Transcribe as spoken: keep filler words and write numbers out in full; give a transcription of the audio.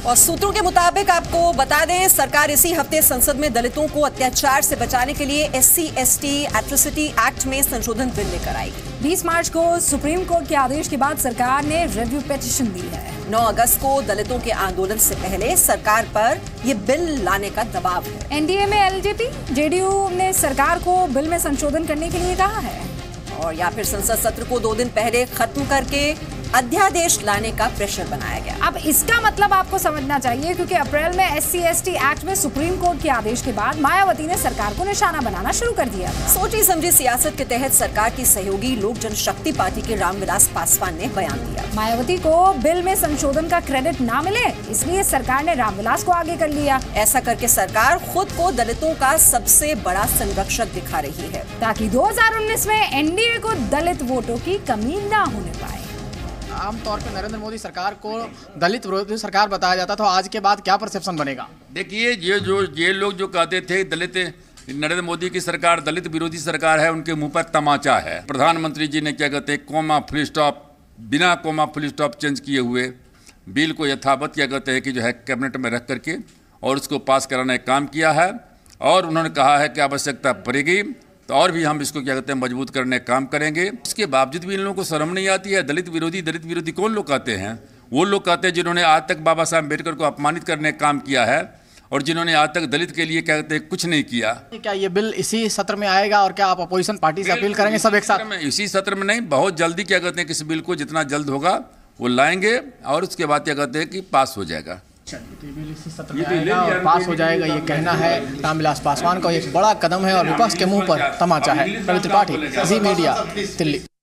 और सूत्रों के मुताबिक आपको बता दें, सरकार इसी हफ्ते संसद में दलितों को अत्याचार से बचाने के लिए S C S T atrocity act में संशोधन बिल लेकर आएगी। बीस मार्च को सुप्रीम कोर्ट के आदेश के बाद सरकार ने रिव्यू पिटीशन दी है। नौ अगस्त को दलितों के आंदोलन से पहले सरकार पर ये बिल लाने का दबाव है। एन डी ए में L J P, J D U ने सरकार को बिल में संशोधन करने के लिए कहा है, और या फिर संसद सत्र को दो दिन पहले खत्म करके अध्यादेश लाने का प्रेशर बनाया गया। अब इसका मतलब आपको समझना चाहिए, क्योंकि अप्रैल में S C S T act में सुप्रीम कोर्ट के आदेश के बाद मायावती ने सरकार को निशाना बनाना शुरू कर दिया। सोची समझी सियासत के तहत सरकार की सहयोगी लोक जनशक्ति पार्टी के रामविलास पासवान ने बयान दिया। मायावती को बिल में संशोधन का क्रेडिट ना मिले, इसलिए सरकार ने रामविलास को आगे कर लिया। ऐसा करके सरकार खुद को दलितों का सबसे बड़ा संरक्षक दिखा रही है, ताकि दो हजार उन्नीस में एन डी ए को दलित वोटों की कमी न होने पाए। आमतौर पर नरेंद्र मोदी सरकार को दलित विरोधी सरकार बताया जाता, तो आज के बाद क्या परसेप्शन बनेगा? देखिए, ये जो ये लोग जो कहते थे दलित नरेंद्र मोदी की सरकार दलित विरोधी सरकार है, उनके मुंह पर तमाचा है। प्रधानमंत्री जी ने क्या कहते हैं, कोमा फुल स्टॉप, बिना कोमा फुल स्टॉप चेंज किए हुए बिल को यथावत क्या कहते हैं कि जो है कैबिनेट में रख करके और उसको पास कराने का काम किया है। और उन्होंने कहा है कि आवश्यकता पड़ेगी तो और भी हम इसको क्या कहते हैं मजबूत करने का काम करेंगे। इसके बावजूद भी इन लोगों को शर्म नहीं आती है। दलित विरोधी दलित विरोधी कौन लोग कहते हैं? वो लोग कहते हैं जिन्होंने आज तक बाबा साहब अम्बेडकर को अपमानित करने का काम किया है और जिन्होंने आज तक दलित के लिए क्या कहते हैं कुछ नहीं किया। क्या ये बिल इसी सत्र में आएगा और क्या आप अपोजिशन पार्टी से अपील करेंगे सब एक साथ में? इसी सत्र में नहीं, बहुत जल्दी क्या कहते हैं कि इस बिल को जितना जल्द होगा वो लाएंगे और उसके बाद क्या कहते हैं कि पास हो जाएगा। बिल इसी सत्र में आएगा और पास हो जाएगा, ये कहना है रामविलास पासवान का। एक बड़ा कदम है और विपक्ष के मुंह पर तमाचा है। Ravi Tripathi, Zee media, Delhi.